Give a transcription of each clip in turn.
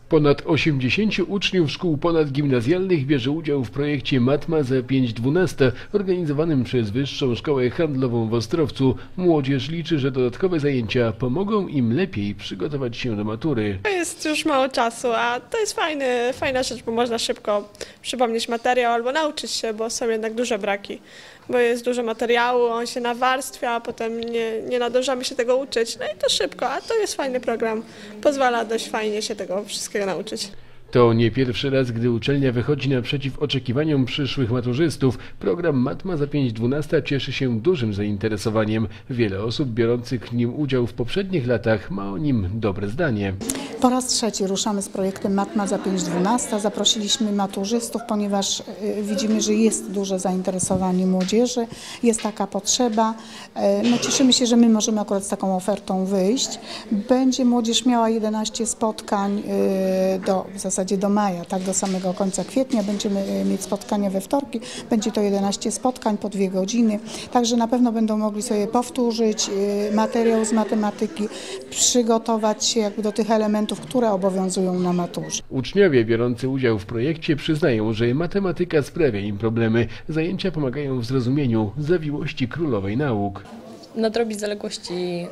Ponad 80 uczniów szkół ponadgimnazjalnych bierze udział w projekcie Matma za 5/12 organizowanym przez Wyższą Szkołę Handlową w Ostrowcu. Młodzież liczy, że dodatkowe zajęcia pomogą im lepiej przygotować się do matury. To jest już mało czasu, a to jest fajna rzecz, bo można szybko przypomnieć materiał albo nauczyć się, bo są jednak duże braki. Bo jest dużo materiału, on się nawarstwia, a potem nie nadążamy się tego uczyć. No i to szybko, a to jest fajny program. Pozwala dość fajnie się tego wszystkiego nauczyć. To nie pierwszy raz, gdy uczelnia wychodzi naprzeciw oczekiwaniom przyszłych maturzystów. Program Matma za 5/12 cieszy się dużym zainteresowaniem. Wiele osób biorących w nim udział w poprzednich latach ma o nim dobre zdanie. Po raz trzeci ruszamy z projektem Matma za 5/12. Zaprosiliśmy maturzystów, ponieważ widzimy, że jest duże zainteresowanie młodzieży, jest taka potrzeba. No, cieszymy się, że my możemy akurat z taką ofertą wyjść. Będzie młodzież miała 11 spotkań w zasadzie do maja, tak do samego końca kwietnia. Będziemy mieć spotkania we wtorki. Będzie to 11 spotkań po 2 godziny. Także na pewno będą mogli sobie powtórzyć materiał z matematyki, przygotować się jakby do tych elementów, które obowiązują na maturze. Uczniowie biorący udział w projekcie przyznają, że matematyka sprawia im problemy. Zajęcia pomagają w zrozumieniu zawiłości królowej nauk. Nadrobić zaległości,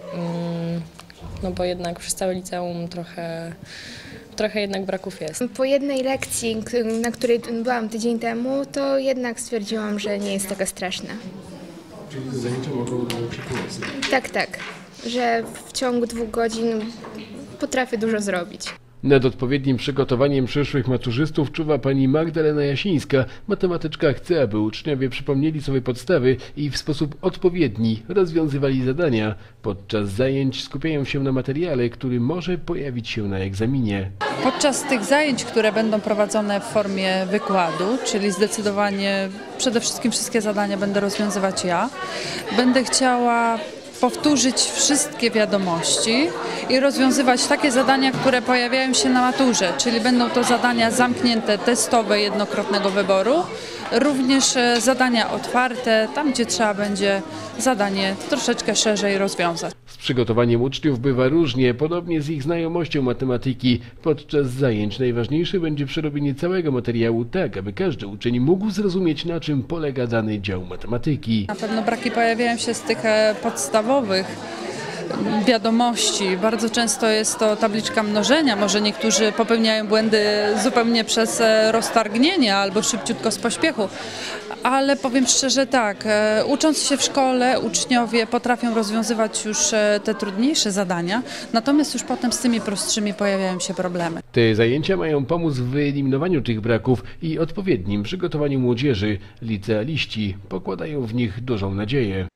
no bo jednak przez całe liceum trochę jednak braków jest. Po jednej lekcji, na której byłam tydzień temu, to jednak stwierdziłam, że nie jest taka straszna. Czyli zajęcia mogą nauczyć pomóc. Tak, że w ciągu 2 godzin potrafię dużo zrobić. Nad odpowiednim przygotowaniem przyszłych maturzystów czuwa pani Magdalena Jasińska. Matematyczka chce, aby uczniowie przypomnieli sobie podstawy i w sposób odpowiedni rozwiązywali zadania. Podczas zajęć skupiają się na materiale, który może pojawić się na egzaminie. Podczas tych zajęć, które będą prowadzone w formie wykładu, czyli zdecydowanie przede wszystkim wszystkie zadania będę rozwiązywać ja, będę chciała powtórzyć wszystkie wiadomości i rozwiązywać takie zadania, które pojawiają się na maturze, czyli będą to zadania zamknięte, testowe, jednokrotnego wyboru, również zadania otwarte, tam gdzie trzeba będzie zadanie troszeczkę szerzej rozwiązać. Z przygotowaniem uczniów bywa różnie, podobnie z ich znajomością matematyki. Podczas zajęć najważniejsze będzie przerobienie całego materiału tak, aby każdy uczeń mógł zrozumieć, na czym polega dany dział matematyki. Na pewno braki pojawiają się z tych podstawowych wiadomości. Bardzo często jest to tabliczka mnożenia. Może niektórzy popełniają błędy zupełnie przez roztargnienie albo szybciutko z pośpiechu. Ale powiem szczerze tak, ucząc się w szkole uczniowie potrafią rozwiązywać już te trudniejsze zadania, natomiast już potem z tymi prostszymi pojawiają się problemy. Te zajęcia mają pomóc w wyeliminowaniu tych braków i odpowiednim przygotowaniu młodzieży. Licealiści pokładają w nich dużą nadzieję.